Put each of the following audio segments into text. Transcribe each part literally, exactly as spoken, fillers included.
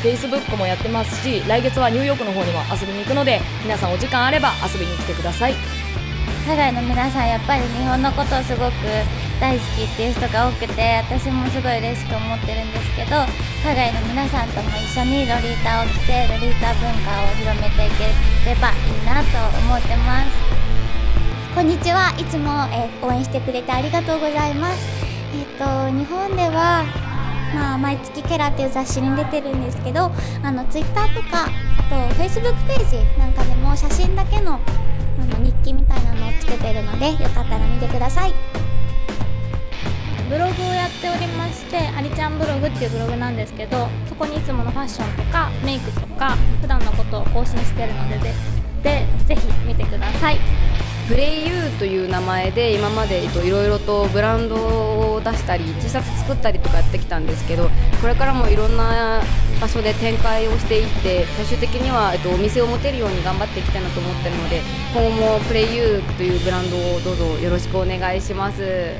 Facebook もやってますし、来月はニューヨークの方にも遊びに行くので、皆さんお時間あれば遊びに来てください。 海外の皆さんやっぱり日本のことをすごく大好きっていう人が多くて、私もすごい嬉しく思ってるんですけど、海外の皆さんとも一緒にロリータを着てロリータ文化を広めていければいいなと思ってます。こんにちは。いつも、えー、応援してくれてありがとうございます。えっと日本では、まあ、毎月ケラっていう雑誌に出てるんですけど、あの Twitter とかあと Facebook ページなんかでも写真だけのあの日記みたいなのをつけてるので、よかったら見てください。 ブログをやっておりまして、ありちゃんブログっていうブログなんですけど、そこにいつものファッションとかメイクとか普段のことを更新してるので、でぜひ見てください。 プレイユーという名前で今までいろいろとブランドを出したり T シャツ作ったりとかやってきたんですけど、これからもいろんな場所で展開をしていって、最終的にはお店を持てるように頑張っていきたいなと思ってるので、今後もプレイユーというブランドをどうぞよろしくお願いします。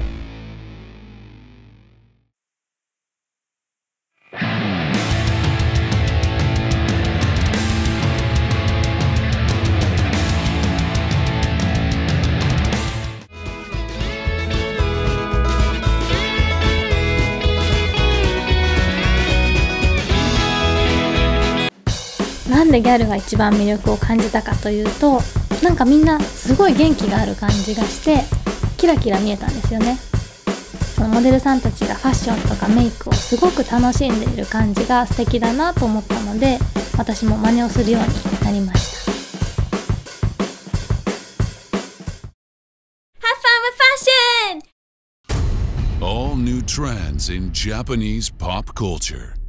なんでギャルが一番魅力を感じたかというと、なんかみんなすごい元気がある感じがしてキラキラ見えたんですよね。そのモデルさんたちがファッションとかメイクをすごく楽しんでいる感じが素敵だなと思ったので、私も真似をするようになりました。 Have fun with fashion! All new trends in Japanese pop culture.